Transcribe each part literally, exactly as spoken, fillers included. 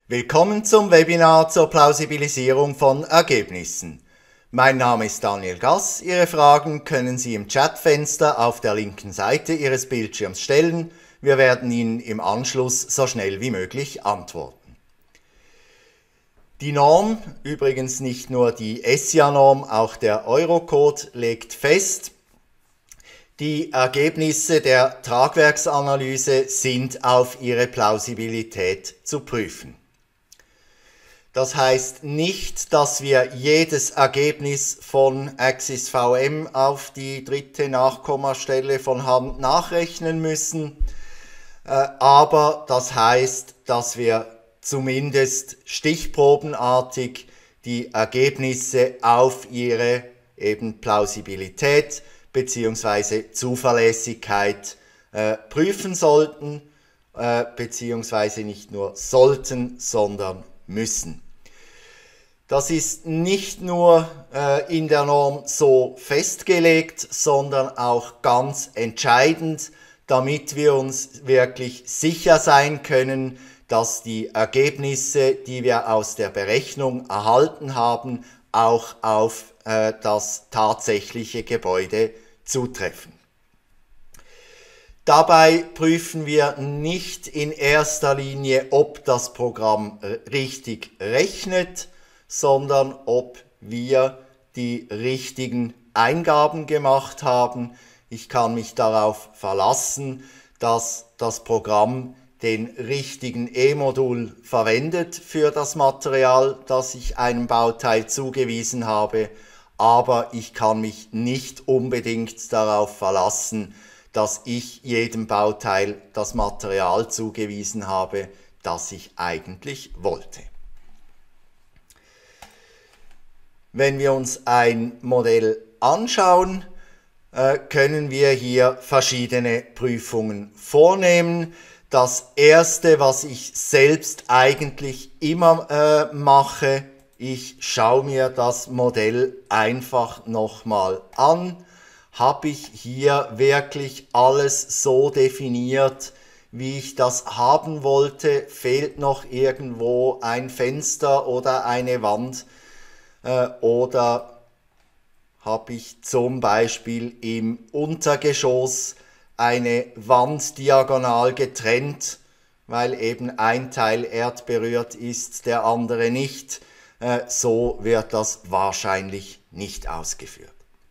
Willkommen zum Webinar zur Plausibilisierung von Ergebnissen. Mein Name ist Daniel Gass. Ihre Fragen können Sie im Chatfenster auf der linken Seite Ihres Bildschirms stellen. Wir werden Ihnen im Anschluss so schnell wie möglich antworten. Die Norm, übrigens nicht nur die E S I A-Norm, auch der Eurocode legt fest, die Ergebnisse der Tragwerksanalyse sind auf ihre Plausibilität zu prüfen. Das heißt nicht, dass wir jedes Ergebnis von Axis V M auf die dritte Nachkommastelle von Hand nachrechnen müssen, aber das heißt, dass wir zumindest stichprobenartig die Ergebnisse auf ihre eben Plausibilität bzw. Zuverlässigkeit äh, prüfen sollten, äh, beziehungsweise nicht nur sollten, sondern müssen. Das ist nicht nur äh, in der Norm so festgelegt, sondern auch ganz entscheidend, damit wir uns wirklich sicher sein können, dass die Ergebnisse, die wir aus der Berechnung erhalten haben, auch auf äh, das tatsächliche Gebäude zutreffen. Dabei prüfen wir nicht in erster Linie, ob das Programm richtig rechnet, sondern ob wir die richtigen Eingaben gemacht haben. Ich kann mich darauf verlassen, dass das Programm den richtigen E-Modul verwendet für das Material, das ich einem Bauteil zugewiesen habe, aber ich kann mich nicht unbedingt darauf verlassen, dass ich jedem Bauteil das Material zugewiesen habe, das ich eigentlich wollte. Wenn wir uns ein Modell anschauen, können wir hier verschiedene Prüfungen vornehmen. Das erste, was ich selbst eigentlich immer äh, mache, ich schaue mir das Modell einfach nochmal an. Habe ich hier wirklich alles so definiert, wie ich das haben wollte? Fehlt noch irgendwo ein Fenster oder eine Wand? Äh, oder habe ich zum Beispiel im Untergeschoss eine Wand diagonal getrennt, weil eben ein Teil erdberührt ist, der andere nicht? Äh, so wird das wahrscheinlich nicht ausgeführt.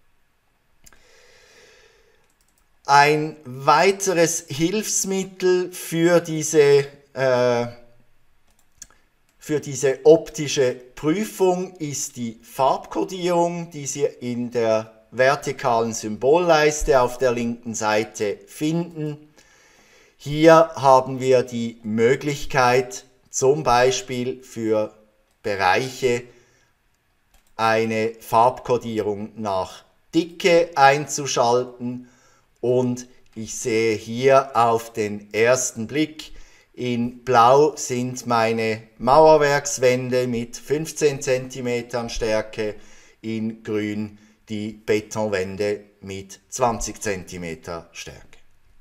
Ein weiteres Hilfsmittel für diese, äh, für diese optische Prüfung ist die Farbkodierung, die Sie in der vertikalen Symbolleiste auf der linken Seite finden. Hier haben wir die Möglichkeit, zum Beispiel für Bereiche eine Farbkodierung nach Dicke einzuschalten. Und ich sehe hier auf den ersten Blick, in Blau sind meine Mauerwerkswände mit fünfzehn Zentimeter Stärke, in Grün die Betonwände mit zwanzig Zentimeter Stärke.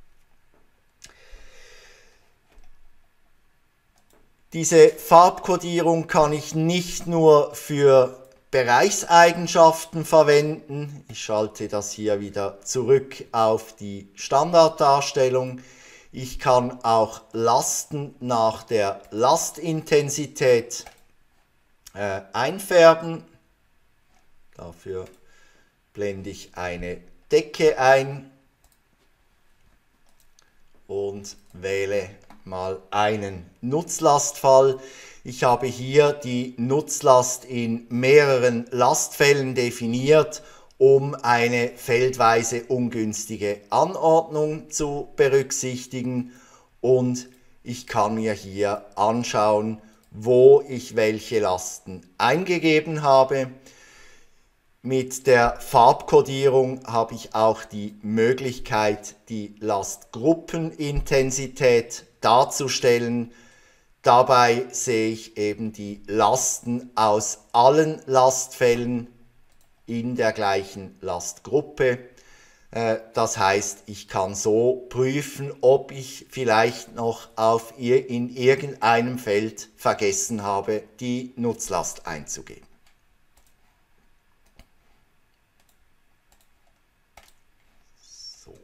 Diese Farbkodierung kann ich nicht nur für Bereichseigenschaften verwenden. Ich schalte das hier wieder zurück auf die Standarddarstellung. Ich kann auch Lasten nach der Lastintensität äh, einfärben. Dafür blende ich eine Decke ein und wähle mal einen Nutzlastfall. Ich habe hier die Nutzlast in mehreren Lastfällen definiert, um eine feldweise ungünstige Anordnung zu berücksichtigen, und ich kann mir hier anschauen, wo ich welche Lasten eingegeben habe. Mit der Farbkodierung habe ich auch die Möglichkeit, die Lastgruppenintensität darzustellen. Dabei sehe ich eben die Lasten aus allen Lastfällen in der gleichen Lastgruppe. Das heißt, ich kann so prüfen, ob ich vielleicht noch auf ihr in irgendeinem Feld vergessen habe, die Nutzlast einzugeben. So.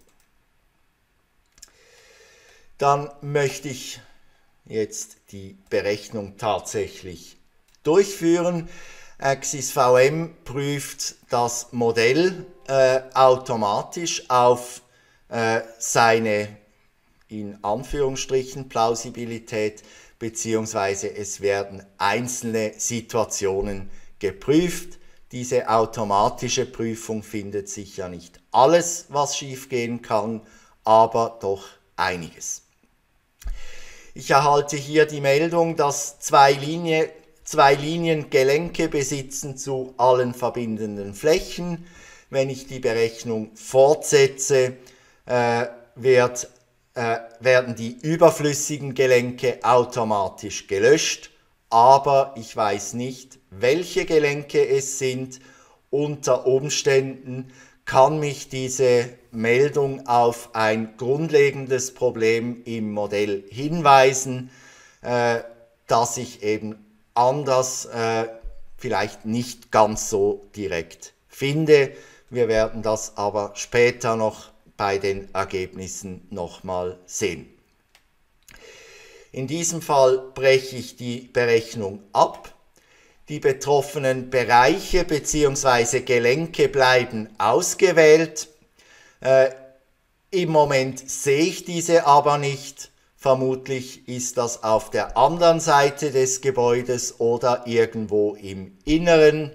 Dann möchte ich jetzt die Berechnung tatsächlich durchführen. AXIS-V M prüft das Modell äh, automatisch auf äh, seine in Anführungsstrichen Plausibilität, beziehungsweise es werden einzelne Situationen geprüft. Diese automatische Prüfung findet sicher nicht alles, was schiefgehen kann, aber doch einiges. Ich erhalte hier die Meldung, dass zwei Linien Zwei Linien Gelenke besitzen zu allen verbindenden Flächen. Wenn ich die Berechnung fortsetze, äh, wird, äh, werden die überflüssigen Gelenke automatisch gelöscht, aber ich weiß nicht, welche Gelenke es sind. Unter Umständen kann mich diese Meldung auf ein grundlegendes Problem im Modell hinweisen, äh, das ich eben anders äh, vielleicht nicht ganz so direkt finde. Wir werden das aber später noch bei den Ergebnissen nochmal sehen. In diesem Fall breche ich die Berechnung ab. Die betroffenen Bereiche bzw. Gelenke bleiben ausgewählt. Äh, Im Moment sehe ich diese aber nicht. Vermutlich ist das auf der anderen Seite des Gebäudes oder irgendwo im Inneren.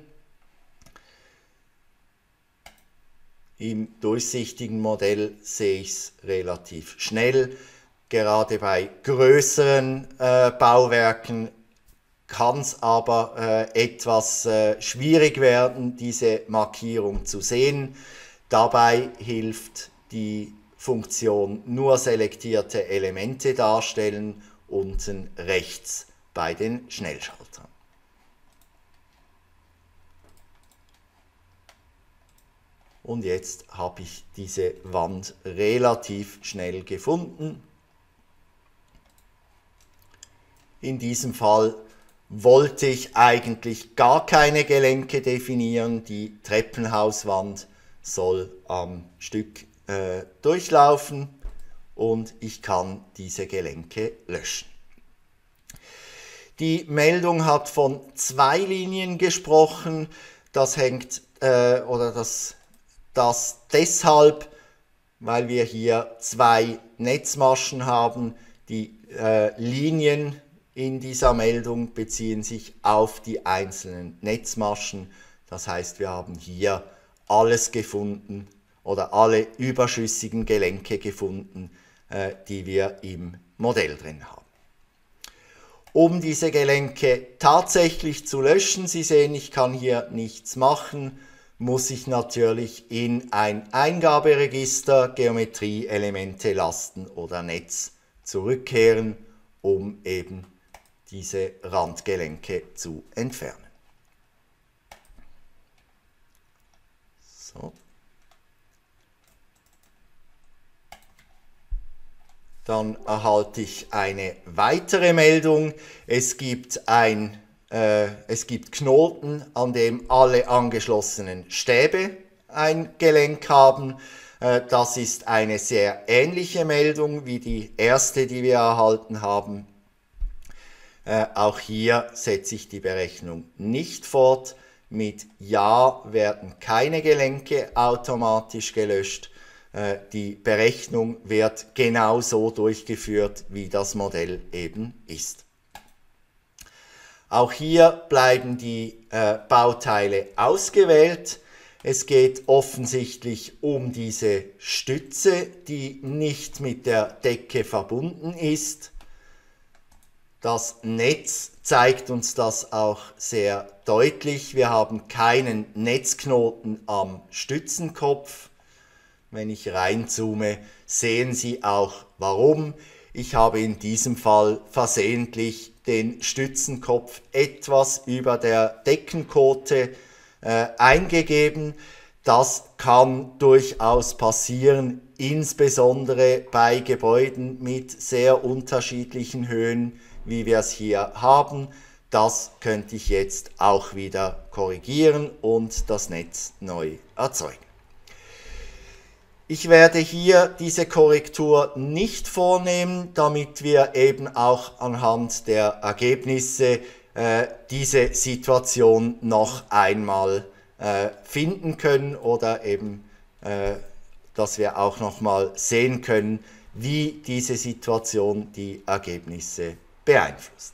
Im durchsichtigen Modell sehe ich es relativ schnell. Gerade bei größeren äh, Bauwerken kann es aber äh, etwas äh, schwierig werden, diese Markierung zu sehen. Dabei hilft die Funktion nur selektierte Elemente darstellen, unten rechts bei den Schnellschaltern. Und jetzt habe ich diese Wand relativ schnell gefunden. In diesem Fall wollte ich eigentlich gar keine Gelenke definieren. Die Treppenhauswand soll am Stück äh, durchlaufen und ich kann diese Gelenke löschen. Die Meldung hat von zwei Linien gesprochen. Das hängt äh, oder das, das deshalb, weil wir hier zwei Netzmaschen haben. Die äh, Linien in dieser Meldung beziehen sich auf die einzelnen Netzmaschen. Das heißt, wir haben hier alles gefunden oder alle überschüssigen Gelenke gefunden, äh, die wir im Modell drin haben. Um diese Gelenke tatsächlich zu löschen, Sie sehen, ich kann hier nichts machen, muss ich natürlich in ein Eingaberegister Geometrie, Elemente, Lasten oder Netz zurückkehren, um eben diese Randgelenke zu entfernen. So. Dann erhalte ich eine weitere Meldung. Es gibt, ein, äh, es gibt Knoten, an dem alle angeschlossenen Stäbe ein Gelenk haben. Äh, das ist eine sehr ähnliche Meldung wie die erste, die wir erhalten haben. Äh, auch hier setze ich die Berechnung nicht fort. Mit Ja werden keine Gelenke automatisch gelöscht. Die Berechnung wird genauso durchgeführt, wie das Modell eben ist. Auch hier bleiben die äh, Bauteile ausgewählt. Es geht offensichtlich um diese Stütze, die nicht mit der Decke verbunden ist. Das Netz zeigt uns das auch sehr deutlich. Wir haben keinen Netzknoten am Stützenkopf. Wenn ich reinzoome, sehen Sie auch warum. Ich habe in diesem Fall versehentlich den Stützenkopf etwas über der Deckenkote äh, eingegeben. Das kann durchaus passieren, insbesondere bei Gebäuden mit sehr unterschiedlichen Höhen, wie wir es hier haben. Das könnte ich jetzt auch wieder korrigieren und das Netz neu erzeugen. Ich werde hier diese Korrektur nicht vornehmen, damit wir eben auch anhand der Ergebnisse äh, diese Situation noch einmal äh, finden können oder eben, äh, dass wir auch noch mal sehen können, wie diese Situation die Ergebnisse beeinflusst.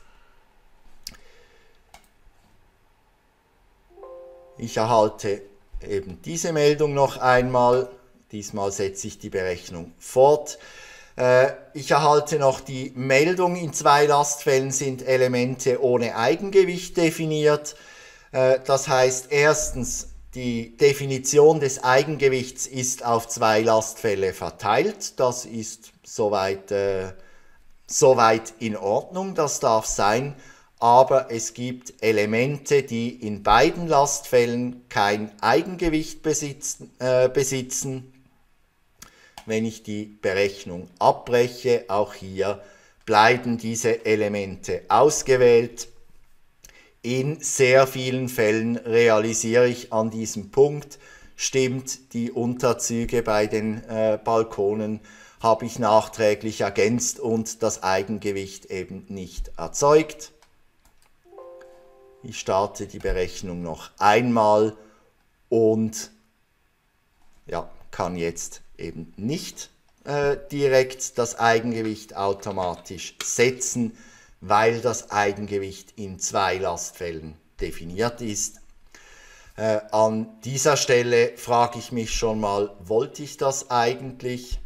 Ich erhalte eben diese Meldung noch einmal. Diesmal setze ich die Berechnung fort. Ich erhalte noch die Meldung, in zwei Lastfällen sind Elemente ohne Eigengewicht definiert. Das heißt, erstens, die Definition des Eigengewichts ist auf zwei Lastfälle verteilt. Das ist soweit, äh, soweit in Ordnung, das darf sein. Aber es gibt Elemente, die in beiden Lastfällen kein Eigengewicht besitzen. Äh, besitzen. Wenn ich die Berechnung abbreche, auch hier bleiben diese Elemente ausgewählt. In sehr vielen Fällen realisiere ich an diesem Punkt, stimmt, die Unterzüge bei den äh, Balkonen habe ich nachträglich ergänzt und das Eigengewicht eben nicht erzeugt. Ich starte die Berechnung noch einmal und ja, kann jetzt eben nicht äh, direkt das Eigengewicht automatisch setzen, weil das Eigengewicht in zwei Lastfällen definiert ist. Äh, an dieser Stelle frage ich mich schon mal, wollte ich das eigentlich?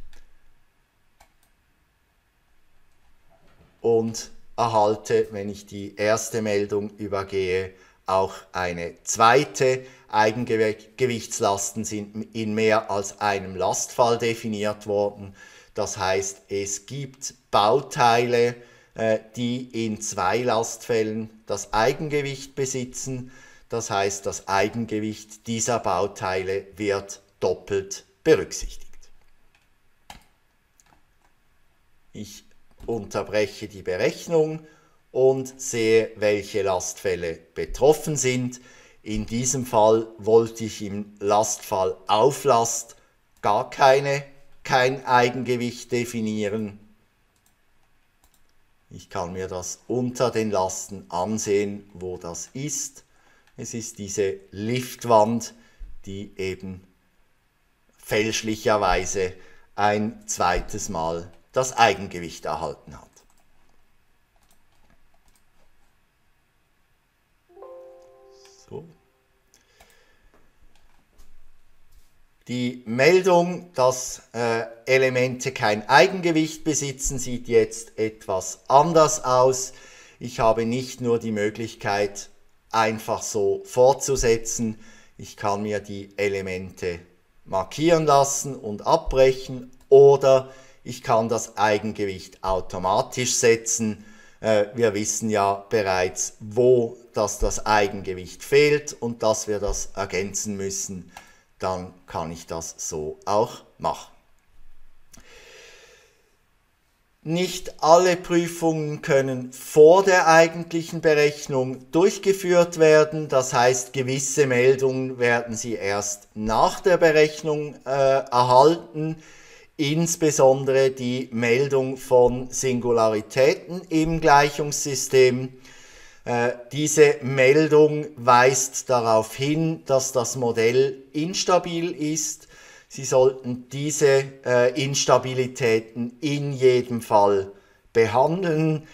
Und erhalte, wenn ich die erste Meldung übergehe, auch eine zweite. Eigengewichtslasten sind in mehr als einem Lastfall definiert worden. Das heißt, es gibt Bauteile, die in zwei Lastfällen das Eigengewicht besitzen. Das heißt, das Eigengewicht dieser Bauteile wird doppelt berücksichtigt. Ich unterbreche die Berechnung und sehe, welche Lastfälle betroffen sind. In diesem Fall wollte ich im Lastfall Auflast gar keine, kein Eigengewicht definieren. Ich kann mir das unter den Lasten ansehen, wo das ist. Es ist diese Liftwand, die eben fälschlicherweise ein zweites Mal das Eigengewicht erhalten hat. So. Die Meldung, dass äh, Elemente kein Eigengewicht besitzen, sieht jetzt etwas anders aus. Ich habe nicht nur die Möglichkeit, einfach so fortzusetzen. Ich kann mir die Elemente markieren lassen und abbrechen oder ich kann das Eigengewicht automatisch setzen. Äh, wir wissen ja bereits, wo dass das Eigengewicht fehlt und dass wir das ergänzen müssen. Dann kann ich das so auch machen. Nicht alle Prüfungen können vor der eigentlichen Berechnung durchgeführt werden. Das heißt, gewisse Meldungen werden Sie erst nach der Berechnung äh, erhalten. Insbesondere die Meldung von Singularitäten im Gleichungssystem. Äh, diese Meldung weist darauf hin, dass das Modell instabil ist. Sie sollten diese äh, Instabilitäten in jedem Fall behandeln.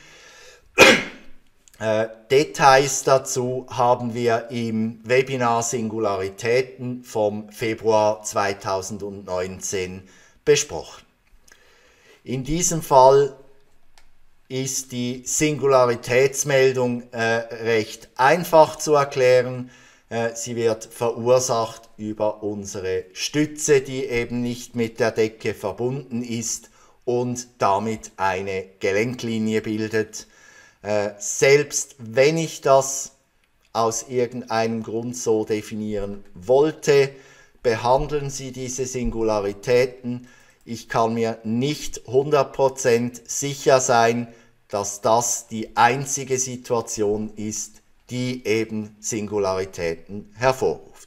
äh, Details dazu haben wir im Webinar Singularitäten vom Februar zweitausendneunzehn besprochen. In diesem Fall ist die Singularitätsmeldung äh, recht einfach zu erklären. Äh, sie wird verursacht über unsere Stütze, die eben nicht mit der Decke verbunden ist und damit eine Gelenklinie bildet. Äh, selbst wenn ich das aus irgendeinem Grund so definieren wollte, behandeln Sie diese Singularitäten. Ich kann mir nicht hundert Prozent sicher sein, dass das die einzige Situation ist, die eben Singularitäten hervorruft.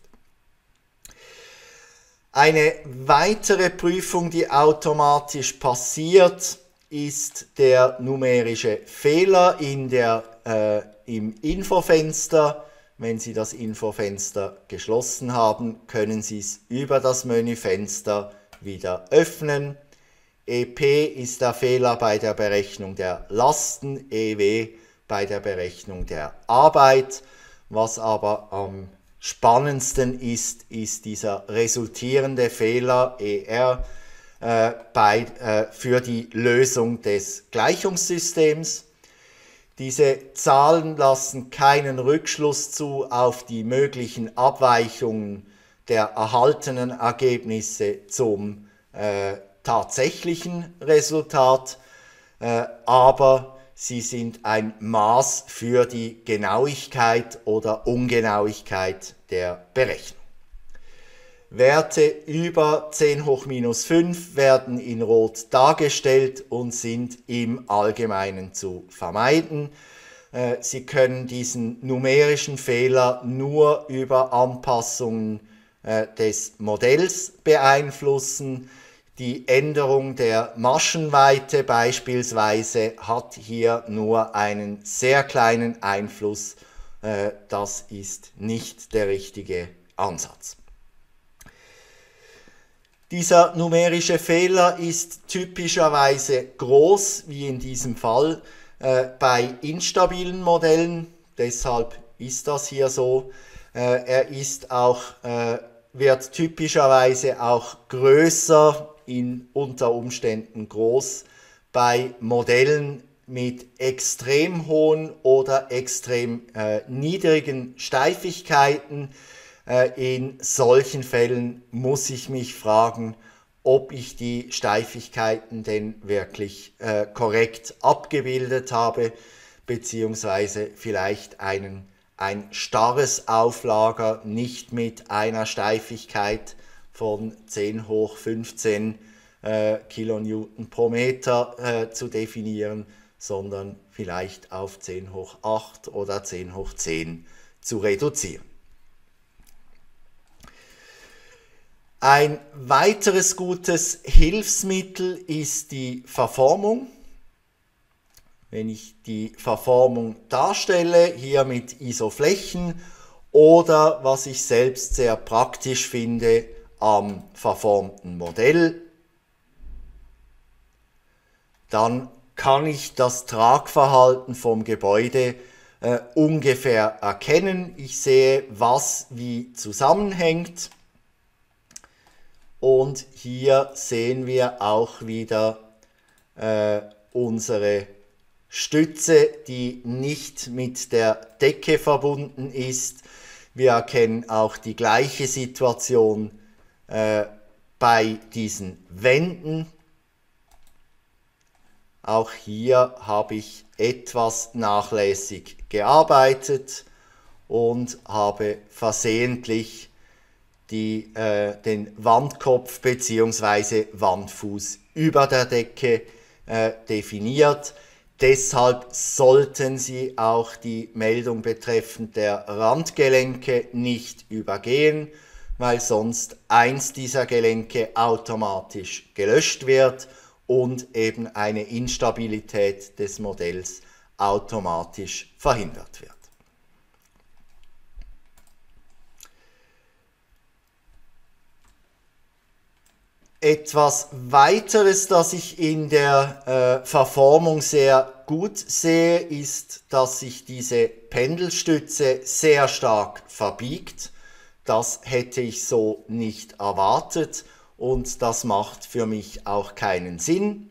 Eine weitere Prüfung, die automatisch passiert, ist der numerische Fehler in der, äh, im Infofenster. Wenn Sie das Infofenster geschlossen haben, können Sie es über das Menüfenster wieder öffnen. E P ist der Fehler bei der Berechnung der Lasten, E W bei der Berechnung der Arbeit. Was aber am spannendsten ist, ist dieser resultierende Fehler E R äh, bei, äh, für die Lösung des Gleichungssystems. Diese Zahlen lassen keinen Rückschluss zu auf die möglichen Abweichungen der erhaltenen Ergebnisse zum äh, tatsächlichen Resultat, äh, aber sie sind ein Maß für die Genauigkeit oder Ungenauigkeit der Berechnung. Werte über zehn hoch minus fünf werden in Rot dargestellt und sind im Allgemeinen zu vermeiden. Äh, Sie können diesen numerischen Fehler nur über Anpassungen äh, des Modells beeinflussen. Die Änderung der Maschenweite beispielsweise hat hier nur einen sehr kleinen Einfluss. Äh, das ist nicht der richtige Ansatz. Dieser numerische Fehler ist typischerweise groß, wie in diesem Fall, äh, bei instabilen Modellen. Deshalb ist das hier so. Äh, er ist auch, äh, wird typischerweise auch größer, in unter Umständen groß, bei Modellen mit extrem hohen oder extrem äh, niedrigen Steifigkeiten. In solchen Fällen muss ich mich fragen, ob ich die Steifigkeiten denn wirklich äh, korrekt abgebildet habe, beziehungsweise vielleicht einen, ein starres Auflager nicht mit einer Steifigkeit von zehn hoch fünfzehn äh, Kilonewton pro Meter äh, zu definieren, sondern vielleicht auf zehn hoch acht oder zehn hoch zehn zu reduzieren. Ein weiteres gutes Hilfsmittel ist die Verformung. Wenn ich die Verformung darstelle, hier mit Isoflächen oder, was ich selbst sehr praktisch finde, am verformten Modell, dann kann ich das Tragverhalten vom Gebäude äh, ungefähr erkennen. Ich sehe, was wie zusammenhängt. Und hier sehen wir auch wieder äh, unsere Stütze, die nicht mit der Decke verbunden ist. Wir erkennen auch die gleiche Situation äh, bei diesen Wänden. Auch hier habe ich etwas nachlässig gearbeitet und habe versehentlich die, äh, den Wandkopf bzw. Wandfuß über der Decke äh, definiert. Deshalb sollten Sie auch die Meldung betreffend der Randgelenke nicht übergehen, weil sonst eins dieser Gelenke automatisch gelöscht wird und eben eine Instabilität des Modells automatisch verhindert wird. Etwas weiteres, das ich in der äh, Verformung sehr gut sehe, ist, dass sich diese Pendelstütze sehr stark verbiegt. Das hätte ich so nicht erwartet und das macht für mich auch keinen Sinn.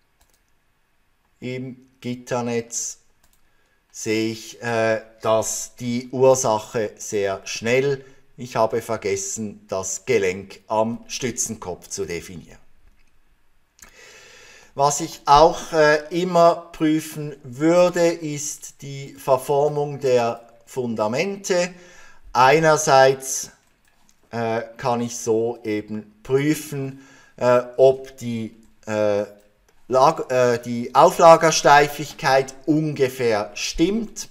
Im Gitternetz sehe ich, äh, dass die Ursache sehr schnell. Ich habe vergessen, das Gelenk am Stützenkopf zu definieren. Was ich auch äh, immer prüfen würde, ist die Verformung der Fundamente. Einerseits äh, kann ich so eben prüfen, äh, ob die, äh, Lag äh, die Auflagersteifigkeit ungefähr stimmt.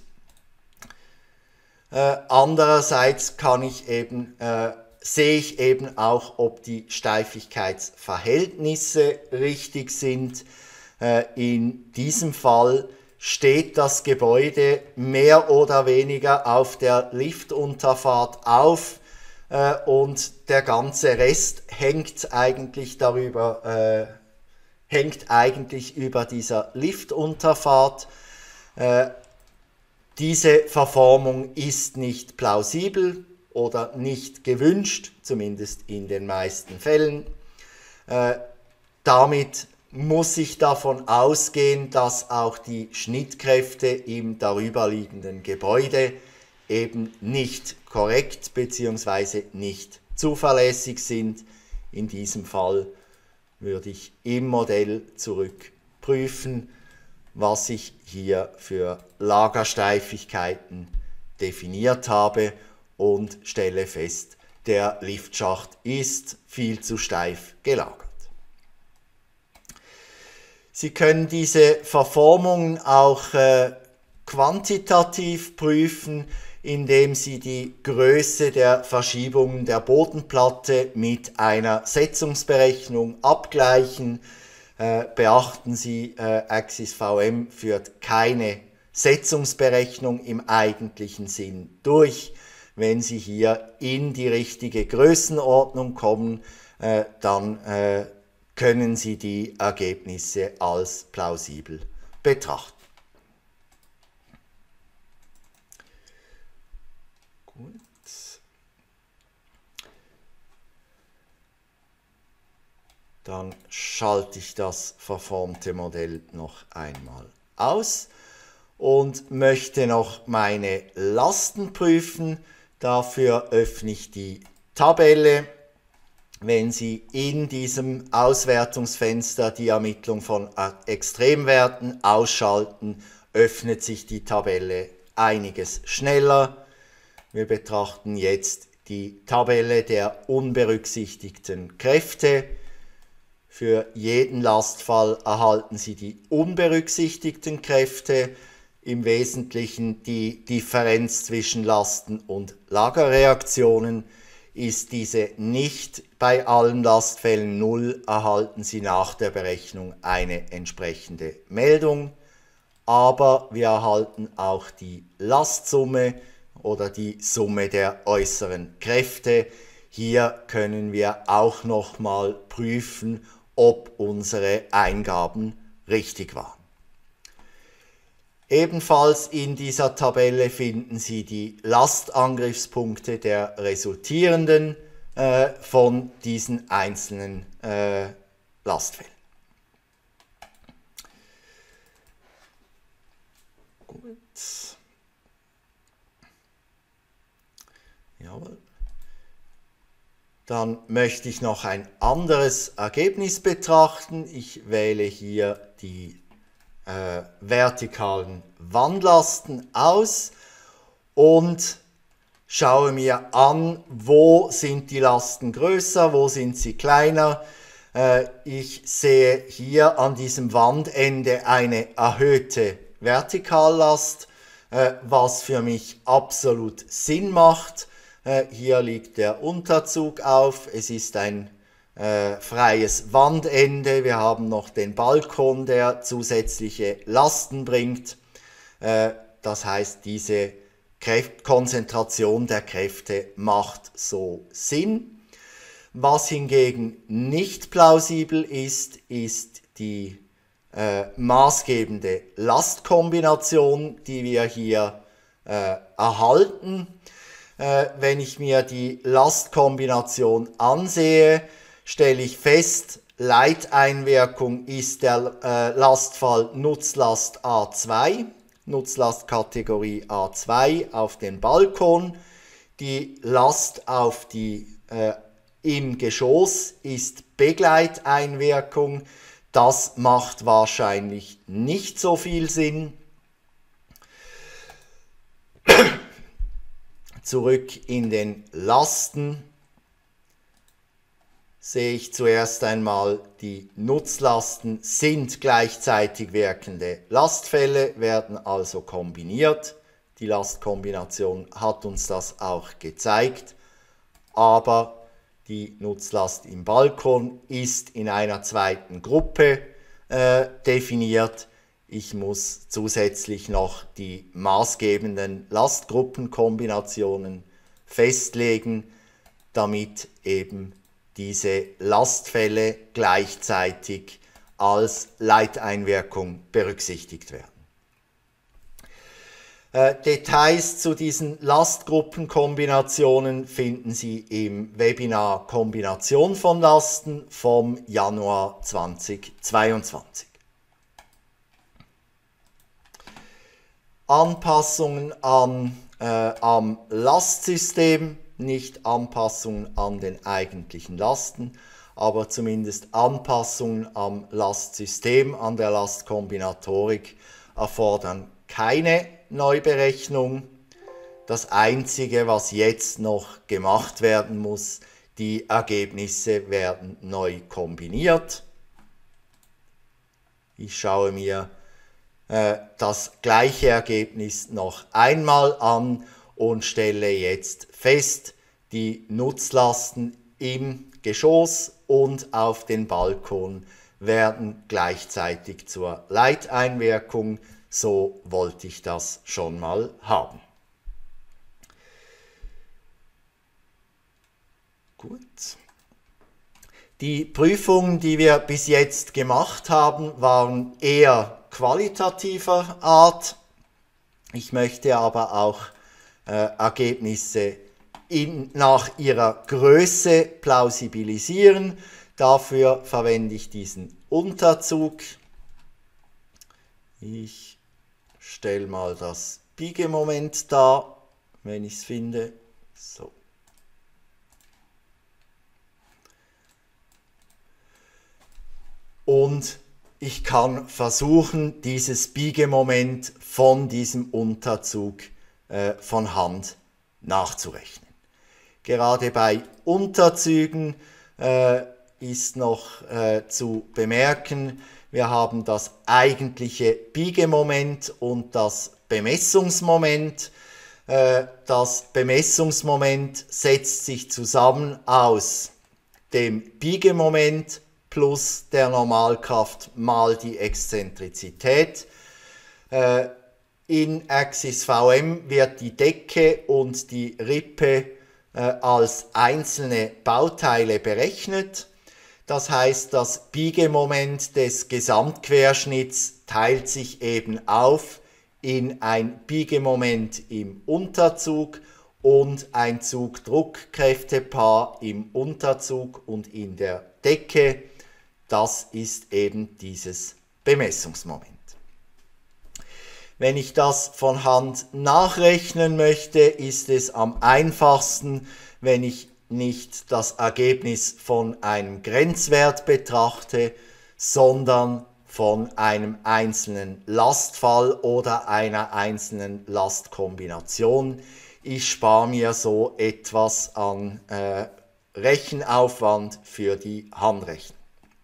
Äh, andererseits kann ich eben, äh, sehe ich eben auch, ob die Steifigkeitsverhältnisse richtig sind. Äh, in diesem Fall steht das Gebäude mehr oder weniger auf der Liftunterfahrt auf äh, und der ganze Rest hängt eigentlich darüber, äh, hängt eigentlich über dieser Liftunterfahrt. Äh, diese Verformung ist nicht plausibel oder nicht gewünscht, zumindest in den meisten Fällen. Äh, damit muss ich davon ausgehen, dass auch die Schnittkräfte im darüberliegenden Gebäude eben nicht korrekt bzw. nicht zuverlässig sind. In diesem Fall würde ich im Modell zurückprüfen, was ich hier für Lagersteifigkeiten definiert habe und stelle fest, der Liftschacht ist viel zu steif gelagert. Sie können diese Verformungen auch äh, quantitativ prüfen, indem Sie die Größe der Verschiebungen der Bodenplatte mit einer Setzungsberechnung abgleichen. Äh, beachten Sie, äh, Axis V M führt keine Setzungsberechnung im eigentlichen Sinn durch. Wenn Sie hier in die richtige Größenordnung kommen, äh, dann äh, können Sie die Ergebnisse als plausibel betrachten. Gut. Dann schalte ich das verformte Modell noch einmal aus und möchte noch meine Lasten prüfen. Dafür öffne ich die Tabelle. Wenn Sie in diesem Auswertungsfenster die Ermittlung von Extremwerten ausschalten, öffnet sich die Tabelle einiges schneller. Wir betrachten jetzt die Tabelle der unberücksichtigten Kräfte. Für jeden Lastfall erhalten Sie die unberücksichtigten Kräfte, im Wesentlichen die Differenz zwischen Lasten und Lagerreaktionen. Ist diese nicht bei allen Lastfällen null, erhalten Sie nach der Berechnung eine entsprechende Meldung. Aber wir erhalten auch die Lastsumme oder die Summe der äußeren Kräfte. Hier können wir auch nochmal prüfen, ob unsere Eingaben richtig waren. Ebenfalls in dieser Tabelle finden Sie die Lastangriffspunkte der resultierenden äh, von diesen einzelnen äh, Lastfällen. Gut. Jawohl. Dann möchte ich noch ein anderes Ergebnis betrachten. Ich wähle hier die Äh, vertikalen Wandlasten aus und schaue mir an, wo sind die Lasten größer, wo sind sie kleiner. Äh, ich sehe hier an diesem Wandende eine erhöhte Vertikallast, äh, was für mich absolut Sinn macht. Äh, hier liegt der Unterzug auf, es ist ein Äh, freies Wandende, wir haben noch den Balkon, der zusätzliche Lasten bringt. Äh, das heißt, diese Kräft Konzentration der Kräfte macht so Sinn. Was hingegen nicht plausibel ist, ist die äh, maßgebende Lastkombination, die wir hier äh, erhalten. Äh, wenn ich mir die Lastkombination ansehe, stelle ich fest, Leiteinwirkung ist der äh, Lastfall Nutzlast A zwei, Nutzlastkategorie A zwei auf den Balkon. Die Last auf die, äh, im Geschoss ist Begleiteinwirkung. Das macht wahrscheinlich nicht so viel Sinn. Zurück in den Lasten. sehe ich zuerst einmal, die Nutzlasten sind gleichzeitig wirkende Lastfälle, werden also kombiniert. Die Lastkombination hat uns das auch gezeigt, aber die Nutzlast im Balkon ist in einer zweiten Gruppe äh, definiert. Ich muss zusätzlich noch die maßgebenden Lastgruppenkombinationen festlegen, damit eben diese Lastfälle gleichzeitig als Leiteinwirkung berücksichtigt werden. Äh, Details zu diesen Lastgruppenkombinationen finden Sie im Webinar Kombination von Lasten vom Januar zweitausendzweiundzwanzig. Anpassungen an, äh, am Lastsystem, nicht Anpassungen an den eigentlichen Lasten, aber zumindest Anpassungen am Lastsystem, an der Lastkombinatorik erfordern keine Neuberechnung. Das Einzige, was jetzt noch gemacht werden muss, die Ergebnisse werden neu kombiniert. Ich schaue mir äh, das gleiche Ergebnis noch einmal an und stelle jetzt fest, die Nutzlasten im Geschoss und auf den Balkon werden gleichzeitig zur Leiteinwirkung. So wollte ich das schon mal haben. Gut. Die Prüfungen, die wir bis jetzt gemacht haben, waren eher qualitativer Art. Ich möchte aber auch äh, Ergebnisse in, nach ihrer Größe plausibilisieren. Dafür verwende ich diesen Unterzug. Ich stelle mal das Biegemoment dar, wenn ich es finde. So. Und ich kann versuchen, dieses Biegemoment von diesem Unterzug äh, von Hand nachzurechnen. Gerade bei Unterzügen äh, ist noch äh, zu bemerken, wir haben das eigentliche Biegemoment und das Bemessungsmoment. Äh, das Bemessungsmoment setzt sich zusammen aus dem Biegemoment plus der Normalkraft mal die Exzentrizität. Äh, in Axis V M wird die Decke und die Rippe äh, als einzelne Bauteile berechnet. Das heißt, das Biegemoment des Gesamtquerschnitts teilt sich eben auf in ein Biegemoment im Unterzug und ein Zug-Druck-Kräftepaar im Unterzug und in der Decke. Das ist eben dieses Bemessungsmoment. Wenn ich das von Hand nachrechnen möchte, ist es am einfachsten, wenn ich nicht das Ergebnis von einem Grenzwert betrachte, sondern von einem einzelnen Lastfall oder einer einzelnen Lastkombination. Ich spare mir so etwas an äh, Rechenaufwand für die Handrechnung.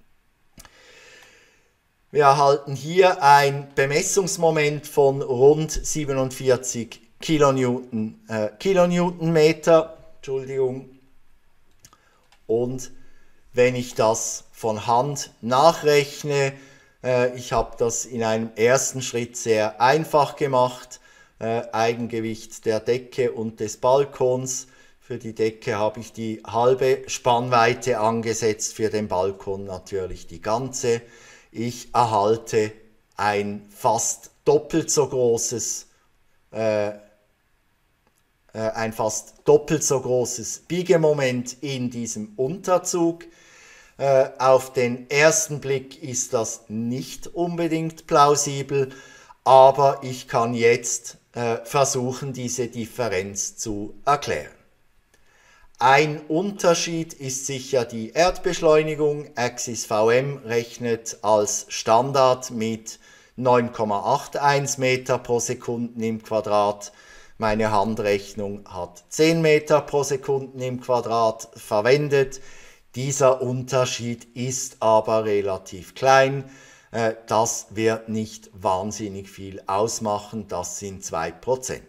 Wir erhalten hier ein Bemessungsmoment von rund siebenundvierzig Kilonewton, äh, Kilonewtonmeter. Entschuldigung. Und wenn ich das von Hand nachrechne, äh, ich habe das in einem ersten Schritt sehr einfach gemacht, äh, Eigengewicht der Decke und des Balkons. Für die Decke habe ich die halbe Spannweite angesetzt, für den Balkon natürlich die ganze. Ich erhalte ein fast doppelt so großes, äh, ein fast doppelt so großes Biegemoment in diesem Unterzug. Äh, auf den ersten Blick ist das nicht unbedingt plausibel, aber ich kann jetzt äh, versuchen, diese Differenz zu erklären. Ein Unterschied ist sicher die Erdbeschleunigung. Axis V M rechnet als Standard mit neun Komma einundachtzig Meter pro Sekunde im Quadrat. Meine Handrechnung hat zehn Meter pro Sekunde im Quadrat verwendet. Dieser Unterschied ist aber relativ klein. Äh, das wird nicht wahnsinnig viel ausmachen, das sind zwei Prozent.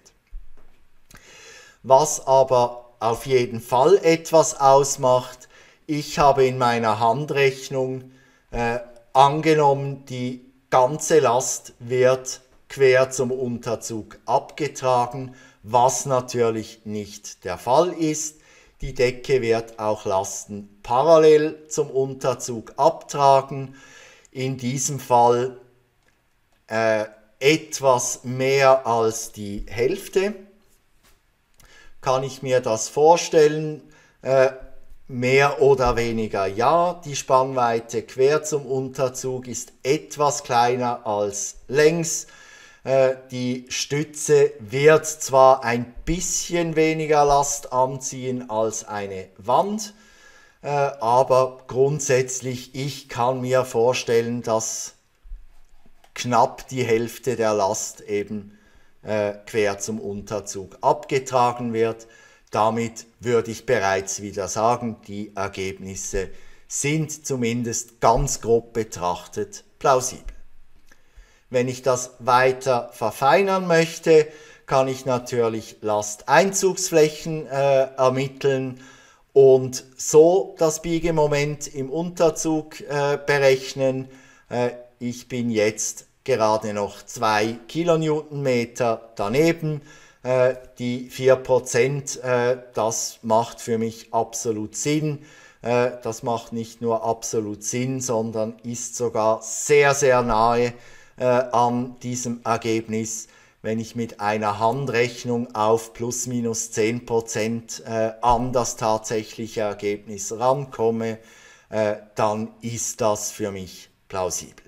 Was aber auf jeden Fall etwas ausmacht, ich habe in meiner Handrechnung äh, angenommen, die ganze Last wird quer zum Unterzug abgetragen, was natürlich nicht der Fall ist. Die Decke wird auch Lasten parallel zum Unterzug abtragen. In diesem Fall äh, etwas mehr als die Hälfte. Kann ich mir das vorstellen? Äh, mehr oder weniger ja. Die Spannweite quer zum Unterzug ist etwas kleiner als längs. Die Stütze wird zwar ein bisschen weniger Last anziehen als eine Wand, aber grundsätzlich, ich kann mir vorstellen, dass knapp die Hälfte der Last eben quer zum Unterzug abgetragen wird. Damit würde ich bereits wieder sagen, die Ergebnisse sind zumindest ganz grob betrachtet plausibel. Wenn ich das weiter verfeinern möchte, kann ich natürlich Lasteinzugsflächen äh, ermitteln und so das Biegemoment im Unterzug äh, berechnen. Äh, ich bin jetzt gerade noch zwei Kilonewtonmeter daneben. Äh, die vier Prozent, äh, das macht für mich absolut Sinn. Äh, das macht nicht nur absolut Sinn, sondern ist sogar sehr, sehr nahe Äh, an diesem Ergebnis. Wenn ich mit einer Handrechnung auf plus minus zehn Prozent äh, an das tatsächliche Ergebnis rankomme, äh, dann ist das für mich plausibel.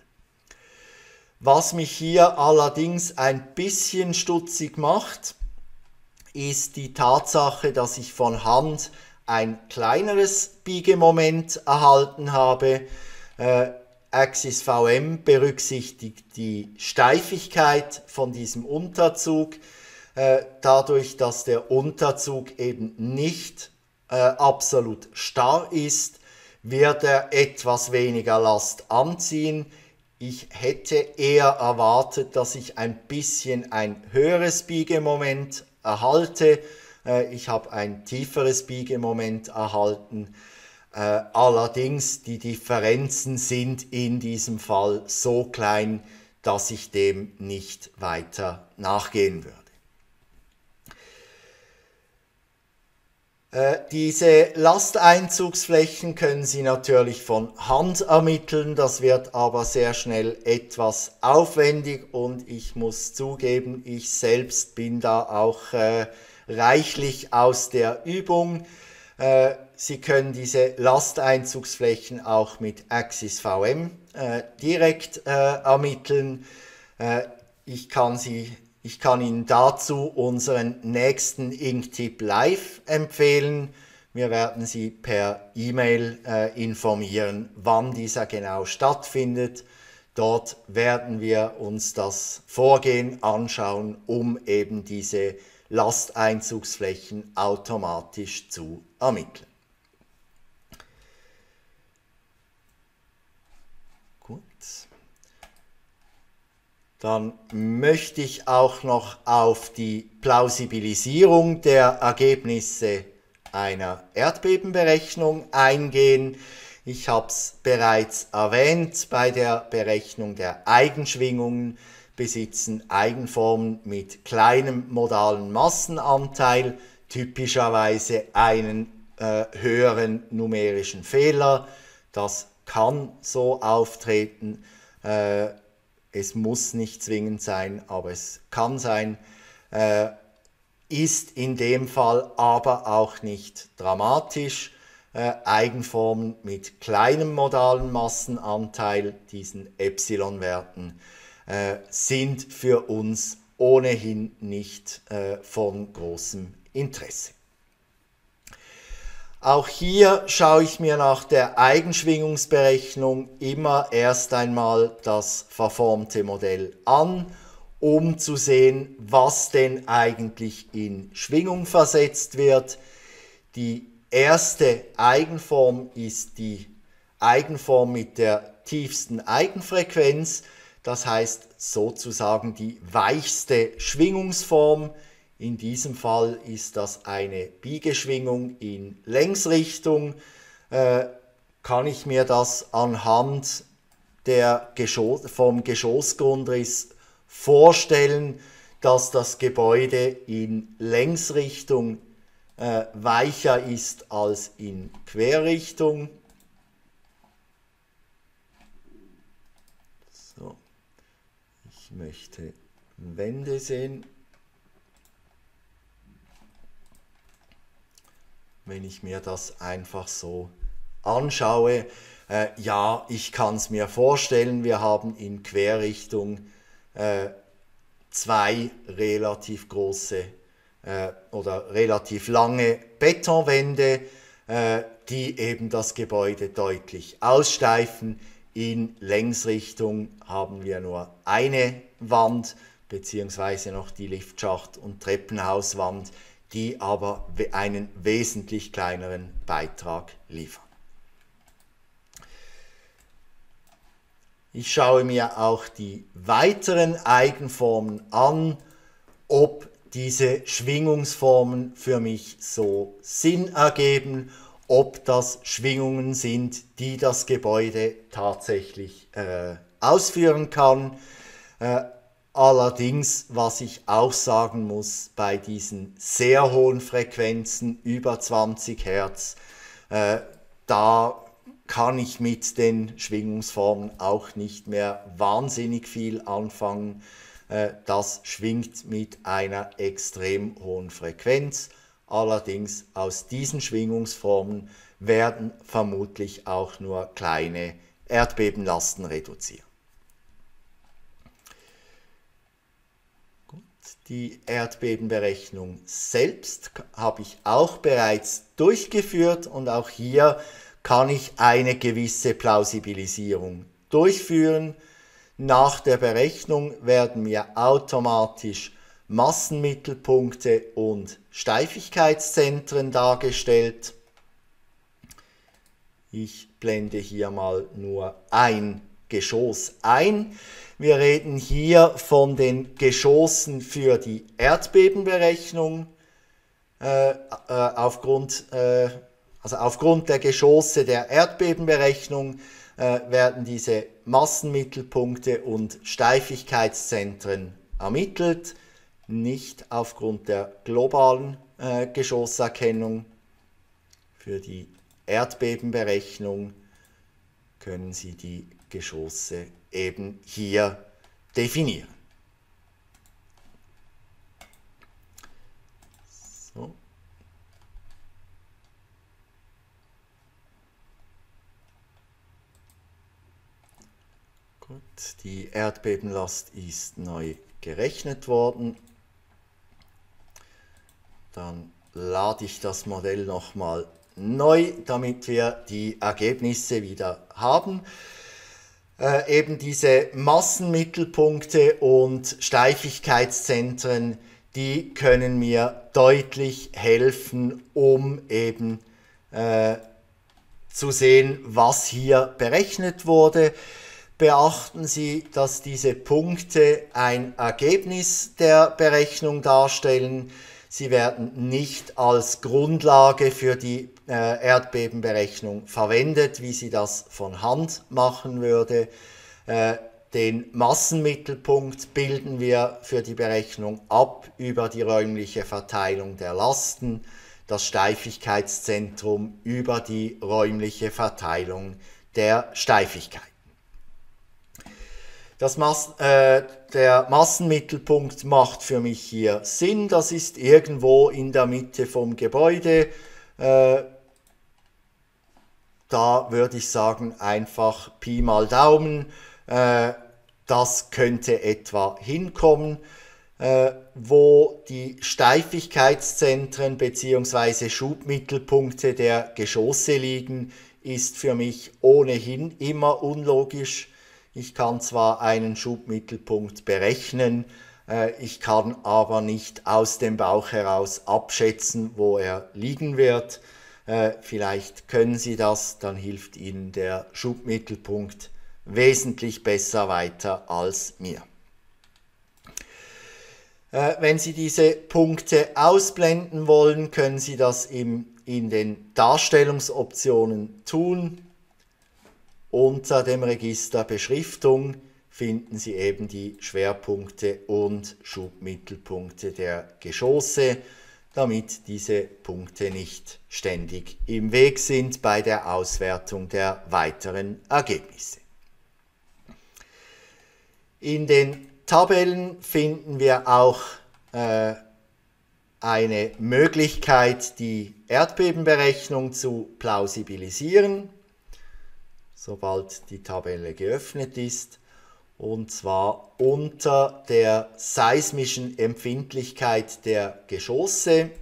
Was mich hier allerdings ein bisschen stutzig macht, ist die Tatsache, dass ich von Hand ein kleineres Biegemoment erhalten habe. Äh, Axis V M berücksichtigt die Steifigkeit von diesem Unterzug. Äh, dadurch, dass der Unterzug eben nicht äh, absolut starr ist, wird er etwas weniger Last anziehen. Ich hätte eher erwartet, dass ich ein bisschen ein höheres Biegemoment erhalte. Äh, ich habe ein tieferes Biegemoment erhalten. Äh, allerdings, die Differenzen sind in diesem Fall so klein, dass ich dem nicht weiter nachgehen würde. Äh, diese Lasteinzugsflächen können Sie natürlich von Hand ermitteln, das wird aber sehr schnell etwas aufwendig und ich muss zugeben, ich selbst bin da auch äh, reichlich aus der Übung. Äh, Sie können diese Lasteinzugsflächen auch mit Axis V M äh, direkt äh, ermitteln. Äh, ich, kann Sie, ich kann Ihnen dazu unseren nächsten Inktip Live empfehlen. Wir werden Sie per E-Mail äh, informieren, wann dieser genau stattfindet. Dort werden wir uns das Vorgehen anschauen, um eben diese Lasteinzugsflächen automatisch zu ermitteln. Gut. Dann möchte ich auch noch auf die Plausibilisierung der Ergebnisse einer Erdbebenberechnung eingehen. Ich habe es bereits erwähnt, bei der Berechnung der Eigenschwingungen besitzen Eigenformen mit kleinem modalen Massenanteil typischerweise einen äh, höheren numerischen Fehler. Das kann so auftreten. Äh, es muss nicht zwingend sein, aber es kann sein. Äh, ist in dem Fall aber auch nicht dramatisch. Äh, Eigenformen mit kleinem modalen Massenanteil, diesen Epsilon-Werten, äh, sind für uns ohnehin nicht äh, von großem Interesse. Auch hier schaue ich mir nach der Eigenschwingungsberechnung immer erst einmal das verformte Modell an, um zu sehen, was denn eigentlich in Schwingung versetzt wird. Die erste Eigenform ist die Eigenform mit der tiefsten Eigenfrequenz, das heißt sozusagen die weichste Schwingungsform. In diesem Fall ist das eine Biegeschwingung in Längsrichtung. Äh, kann ich mir das anhand der Geschoss, vom Geschossgrundriss vorstellen, dass das Gebäude in Längsrichtung äh, weicher ist als in Querrichtung. So. Ich möchte Wände sehen. Wenn ich mir das einfach so anschaue, äh, ja, ich kann es mir vorstellen, wir haben in Querrichtung äh, zwei relativ große äh, oder relativ lange Betonwände, äh, die eben das Gebäude deutlich aussteifen. In Längsrichtung haben wir nur eine Wand, beziehungsweise noch die Liftschacht- und Treppenhauswand, die aber einen wesentlich kleineren Beitrag liefern. Ich schaue mir auch die weiteren Eigenformen an, ob diese Schwingungsformen für mich so Sinn ergeben, ob das Schwingungen sind, die das Gebäude tatsächlich äh, ausführen kann. Äh, Allerdings, was ich auch sagen muss, bei diesen sehr hohen Frequenzen, über zwanzig Hertz, äh, da kann ich mit den Schwingungsformen auch nicht mehr wahnsinnig viel anfangen. Äh, das schwingt mit einer extrem hohen Frequenz. Allerdings aus diesen Schwingungsformen werden vermutlich auch nur kleine Erdbebenlasten reduziert. Die Erdbebenberechnung selbst habe ich auch bereits durchgeführt und auch hier kann ich eine gewisse Plausibilisierung durchführen. Nach der Berechnung werden mir automatisch Massenmittelpunkte und Steifigkeitszentren dargestellt. Ich blende hier mal nur ein Geschoss ein. Wir reden hier von den Geschossen für die Erdbebenberechnung. Äh, äh, aufgrund, äh, also aufgrund der Geschosse der Erdbebenberechnung äh, werden diese Massenmittelpunkte und Steifigkeitszentren ermittelt, nicht aufgrund der globalen äh, Geschosserkennung. Für die Erdbebenberechnung können Sie die Geschosse eben hier definieren. So. Gut, die Erdbebenlast ist neu gerechnet worden. Dann lade ich das Modell nochmal neu, damit wir die Ergebnisse wieder haben. Äh, eben diese Massenmittelpunkte und Steifigkeitszentren, die können mir deutlich helfen, um eben äh, zu sehen, was hier berechnet wurde. Beachten Sie, dass diese Punkte ein Ergebnis der Berechnung darstellen. Sie werden nicht als Grundlage für die äh, Erdbebenberechnung verwendet, wie sie das von Hand machen würde. Äh, den Massenmittelpunkt bilden wir für die Berechnung ab über die räumliche Verteilung der Lasten, das Steifigkeitszentrum über die räumliche Verteilung der Steifigkeit. Das Mas äh, der Massenmittelpunkt macht für mich hier Sinn, das ist irgendwo in der Mitte vom Gebäude. Äh, da würde ich sagen, einfach Pi mal Daumen, äh, das könnte etwa hinkommen. Äh, wo die Steifigkeitszentren bzw. Schubmittelpunkte der Geschosse liegen, ist für mich ohnehin immer unlogisch. Ich kann zwar einen Schubmittelpunkt berechnen, äh, ich kann aber nicht aus dem Bauch heraus abschätzen, wo er liegen wird. Äh, vielleicht können Sie das, dann hilft Ihnen der Schubmittelpunkt wesentlich besser weiter als mir. Äh, wenn Sie diese Punkte ausblenden wollen, können Sie das im, in den Darstellungsoptionen tun. Unter dem Register Beschriftung finden Sie eben die Schwerpunkte und Schubmittelpunkte der Geschosse, damit diese Punkte nicht ständig im Weg sind bei der Auswertung der weiteren Ergebnisse. In den Tabellen finden wir auch äh, eine Möglichkeit, die Erdbebenberechnung zu plausibilisieren, sobald die Tabelle geöffnet ist, und zwar unter der seismischen Empfindlichkeit der Geschosse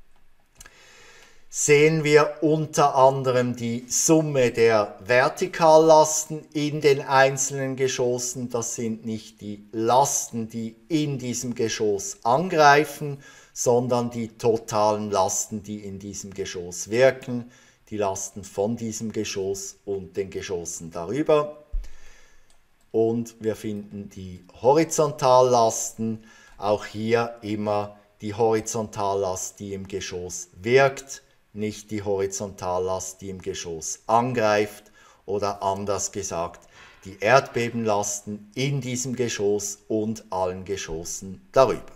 sehen wir unter anderem die Summe der Vertikallasten in den einzelnen Geschossen. Das sind nicht die Lasten, die in diesem Geschoss angreifen, sondern die totalen Lasten, die in diesem Geschoss wirken, die Lasten von diesem Geschoss und den Geschossen darüber. Und wir finden die Horizontallasten, auch hier immer die Horizontallast, die im Geschoss wirkt, nicht die Horizontallast, die im Geschoss angreift, oder anders gesagt, die Erdbebenlasten in diesem Geschoss und allen Geschossen darüber.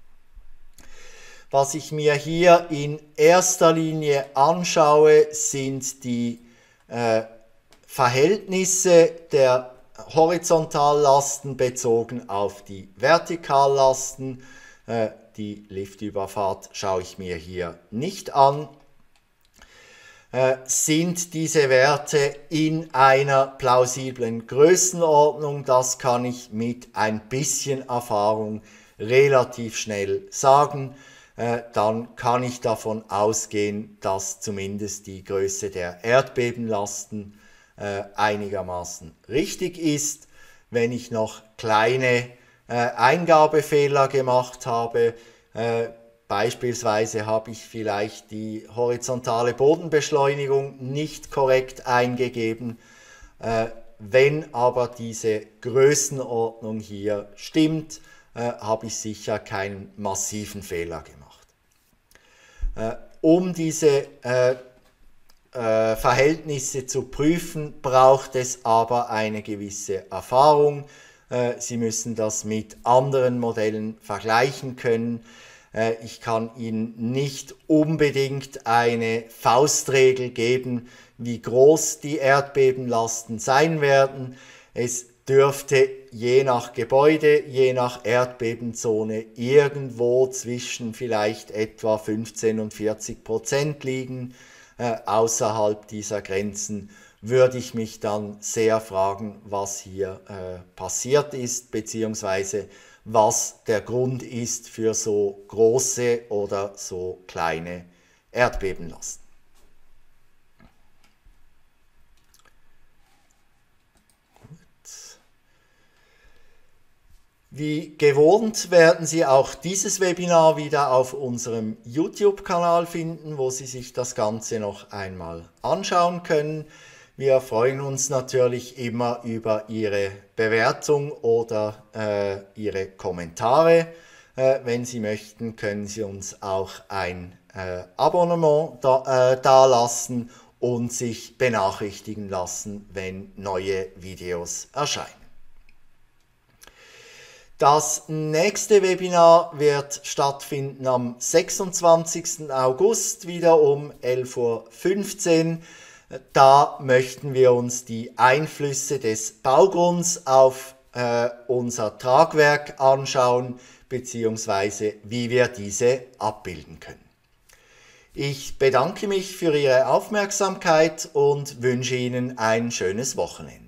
Was ich mir hier in erster Linie anschaue, sind die äh, Verhältnisse der Horizontallasten bezogen auf die Vertikallasten. Äh, die Liftüberfahrt schaue ich mir hier nicht an. Äh, sind diese Werte in einer plausiblen Größenordnung? Das kann ich mit ein bisschen Erfahrung relativ schnell sagen. Äh, dann kann ich davon ausgehen, dass zumindest die Größe der Erdbebenlasten äh, einigermaßen richtig ist. Wenn ich noch kleine äh, Eingabefehler gemacht habe, äh, beispielsweise habe ich vielleicht die horizontale Bodenbeschleunigung nicht korrekt eingegeben. Äh, wenn aber diese Größenordnung hier stimmt, äh, habe ich sicher keinen massiven Fehler gemacht. Äh, um diese äh, äh, Verhältnisse zu prüfen, braucht es aber eine gewisse Erfahrung. Äh, Sie müssen das mit anderen Modellen vergleichen können. Ich kann Ihnen nicht unbedingt eine Faustregel geben, wie groß die Erdbebenlasten sein werden. Es dürfte je nach Gebäude, je nach Erdbebenzone irgendwo zwischen vielleicht etwa fünfzehn und vierzig Prozent liegen. Äh, außerhalb dieser Grenzen würde ich mich dann sehr fragen, was hier äh, passiert ist, beziehungsweise was der Grund ist für so große oder so kleine Erdbebenlasten. Wie gewohnt werden Sie auch dieses Webinar wieder auf unserem YouTube-Kanal finden, wo Sie sich das Ganze noch einmal anschauen können. Wir freuen uns natürlich immer über Ihre Bewertung oder äh, Ihre Kommentare. Äh, wenn Sie möchten, können Sie uns auch ein äh, Abonnement da, äh, dalassen und sich benachrichtigen lassen, wenn neue Videos erscheinen. Das nächste Webinar wird stattfinden am sechsundzwanzigsten August, wieder um elf Uhr fünfzehn. Da möchten wir uns die Einflüsse des Baugrunds auf äh, unser Tragwerk anschauen, beziehungsweise wie wir diese abbilden können. Ich bedanke mich für Ihre Aufmerksamkeit und wünsche Ihnen ein schönes Wochenende.